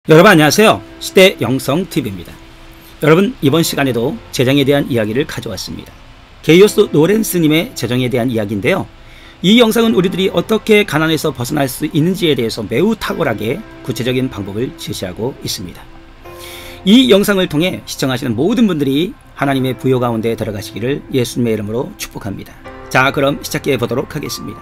여러분 안녕하세요. 시대 영성TV입니다. 여러분 이번 시간에도 재정에 대한 이야기를 가져왔습니다. 게이오스 노렌스님의 재정에 대한 이야기인데요. 이 영상은 우리들이 어떻게 가난에서 벗어날 수 있는지에 대해서 매우 탁월하게 구체적인 방법을 제시하고 있습니다. 이 영상을 통해 시청하시는 모든 분들이 하나님의 부요 가운데 들어가시기를 예수님의 이름으로 축복합니다. 자, 그럼 시작해 보도록 하겠습니다.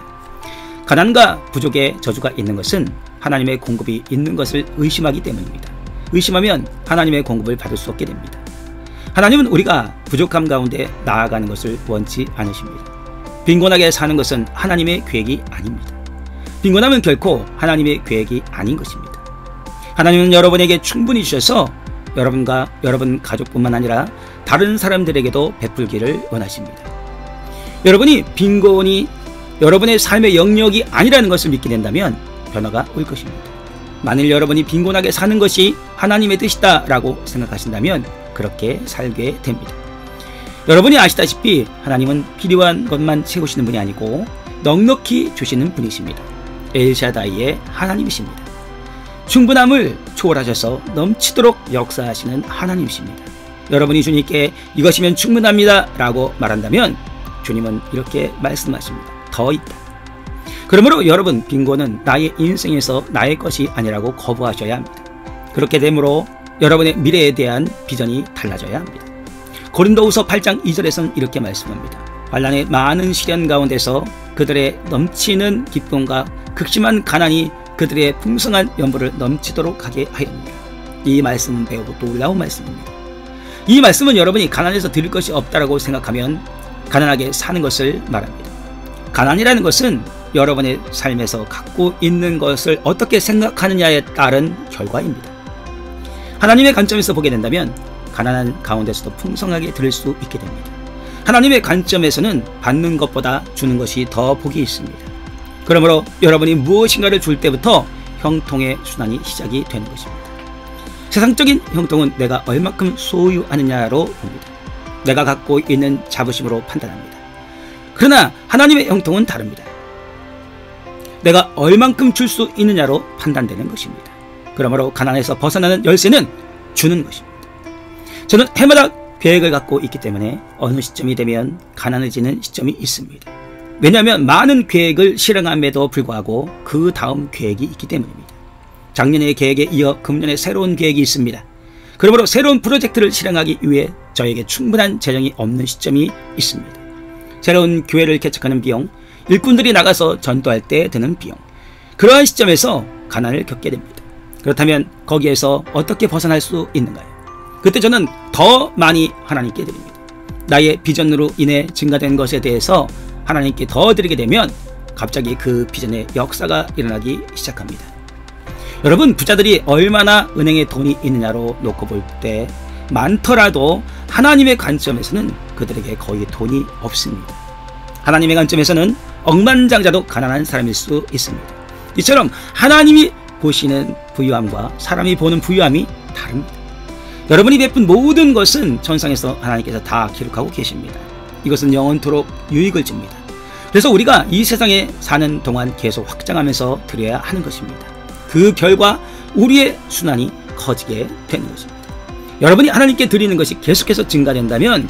가난과 부족의 저주가 있는 것은 하나님의 공급이 있는 것을 의심하기 때문입니다. 의심하면 하나님의 공급을 받을 수 없게 됩니다. 하나님은 우리가 부족함 가운데 나아가는 것을 원치 않으십니다. 빈곤하게 사는 것은 하나님의 계획이 아닙니다. 빈곤함은 결코 하나님의 계획이 아닌 것입니다. 하나님은 여러분에게 충분히 주셔서 여러분과 여러분 가족뿐만 아니라 다른 사람들에게도 베풀기를 원하십니다. 여러분이 빈곤이 여러분의 삶의 영역이 아니라는 것을 믿게 된다면 변화가 올 것입니다. 만일 여러분이 빈곤하게 사는 것이 하나님의 뜻이다 라고 생각하신다면 그렇게 살게 됩니다. 여러분이 아시다시피 하나님은 필요한 것만 채우시는 분이 아니고 넉넉히 주시는 분이십니다. 엘샤다이의 하나님이십니다. 충분함을 초월하셔서 넘치도록 역사하시는 하나님이십니다. 여러분이 주님께 이것이면 충분합니다 라고 말한다면 주님은 이렇게 말씀하십니다. 더 있다. 그러므로 여러분, 빈곤은 나의 인생에서 나의 것이 아니라고 거부하셔야 합니다. 그렇게 되므로 여러분의 미래에 대한 비전이 달라져야 합니다. 고린도후서 8장 2절에서는 이렇게 말씀합니다. 환난의 많은 시련 가운데서 그들의 넘치는 기쁨과 극심한 가난이 그들의 풍성한 연보를 넘치도록 하게 하였느니라. 이 말씀은 매우 놀라운 말씀입니다. 이 말씀은 여러분이 가난해서 드릴 것이 없다라고 생각하면 가난하게 사는 것을 말합니다. 가난이라는 것은 여러분의 삶에서 갖고 있는 것을 어떻게 생각하느냐에 따른 결과입니다. 하나님의 관점에서 보게 된다면 가난한 가운데서도 풍성하게 드릴 수 있게 됩니다. 하나님의 관점에서는 받는 것보다 주는 것이 더 복이 있습니다. 그러므로 여러분이 무엇인가를 줄 때부터 형통의 순환이 시작이 되는 것입니다. 세상적인 형통은 내가 얼마큼 소유하느냐로 봅니다. 내가 갖고 있는 자부심으로 판단합니다. 그러나 하나님의 형통은 다릅니다. 내가 얼만큼 줄 수 있느냐로 판단되는 것입니다. 그러므로 가난에서 벗어나는 열쇠는 주는 것입니다. 저는 해마다 계획을 갖고 있기 때문에 어느 시점이 되면 가난해지는 시점이 있습니다. 왜냐하면 많은 계획을 실행함에도 불구하고 그 다음 계획이 있기 때문입니다. 작년의 계획에 이어 금년에 새로운 계획이 있습니다. 그러므로 새로운 프로젝트를 실행하기 위해 저에게 충분한 재정이 없는 시점이 있습니다. 새로운 교회를 개척하는 비용, 일꾼들이 나가서 전도할 때 드는 비용, 그러한 시점에서 가난을 겪게 됩니다. 그렇다면 거기에서 어떻게 벗어날 수 있는가요? 그때 저는 더 많이 하나님께 드립니다. 나의 비전으로 인해 증가된 것에 대해서 하나님께 더 드리게 되면 갑자기 그 비전의 역사가 일어나기 시작합니다. 여러분, 부자들이 얼마나 은행에 돈이 있느냐로 놓고 볼 때 많더라도 하나님의 관점에서는 그들에게 거의 돈이 없습니다. 하나님의 관점에서는 억만장자도 가난한 사람일 수 있습니다. 이처럼 하나님이 보시는 부유함과 사람이 보는 부유함이 다릅니다. 여러분이 베푼 모든 것은 천상에서 하나님께서 다 기록하고 계십니다. 이것은 영원토록 유익을 줍니다. 그래서 우리가 이 세상에 사는 동안 계속 확장하면서 드려야 하는 것입니다. 그 결과 우리의 순환이 커지게 되는 것입니다. 여러분이 하나님께 드리는 것이 계속해서 증가된다면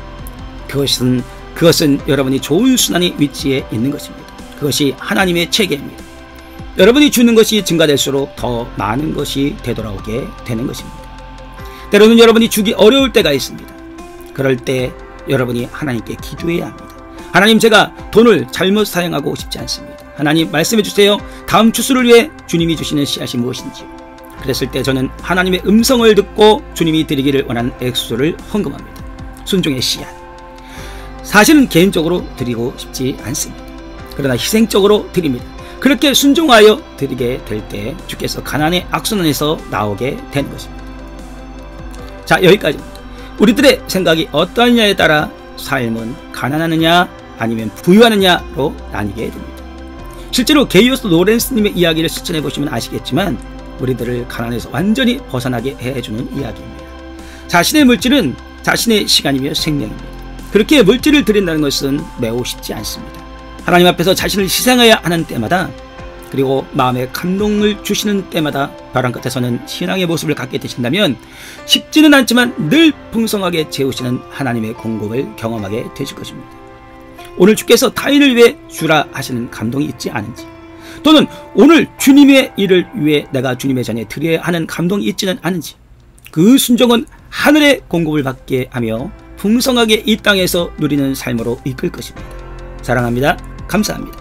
그것은 여러분이 좋은 순환의 위치에 있는 것입니다. 그것이 하나님의 체계입니다. 여러분이 주는 것이 증가될수록 더 많은 것이 되돌아오게 되는 것입니다. 때로는 여러분이 주기 어려울 때가 있습니다. 그럴 때 여러분이 하나님께 기도해야 합니다. 하나님, 제가 돈을 잘못 사용하고 싶지 않습니다. 하나님, 말씀해 주세요. 다음 추수를 위해 주님이 주시는 씨앗이 무엇인지요. 그랬을 때 저는 하나님의 음성을 듣고 주님이 드리기를 원하는 액수를 헌금합니다. 순종의 씨앗. 사실은 개인적으로 드리고 싶지 않습니다. 그러나 희생적으로 드립니다. 그렇게 순종하여 드리게 될 때 주께서 가난의 악순환에서 나오게 되는 것입니다. 자, 여기까지입니다. 우리들의 생각이 어떠하느냐에 따라 삶은 가난하느냐 아니면 부유하느냐로 나뉘게 됩니다. 실제로 게이오스 노렌스님의 이야기를 실천해 보시면 아시겠지만 우리들을 가난에서 완전히 벗어나게 해주는 이야기입니다. 자신의 물질은 자신의 시간이며 생명입니다. 그렇게 물질을 드린다는 것은 매우 쉽지 않습니다. 하나님 앞에서 자신을 희생해야 하는 때마다 그리고 마음에 감동을 주시는 때마다 벼랑 끝에서는 신앙의 모습을 갖게 되신다면 쉽지는 않지만 늘 풍성하게 채우시는 하나님의 공급을 경험하게 되실 것입니다. 오늘 주께서 타인을 위해 주라 하시는 감동이 있지 않은지, 또는 오늘 주님의 일을 위해 내가 주님의 전에 드려야 하는 감동이 있지는 않은지, 그 순종은 하늘의 공급을 받게 하며 풍성하게 이 땅에서 누리는 삶으로 이끌 것입니다. 사랑합니다. 감사합니다.